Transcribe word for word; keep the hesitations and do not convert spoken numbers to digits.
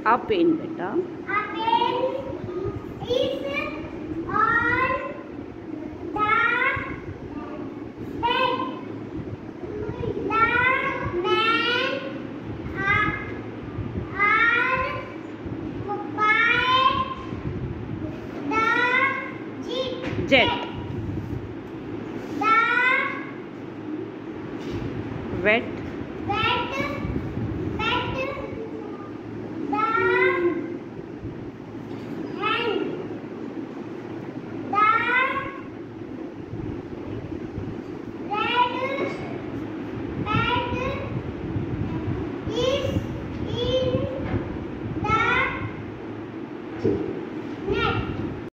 A pen beta. A pen is on the bed. The man are, are occupied the jet. Jet. The Wet. wet, wet, the hand, the red pad is in the net.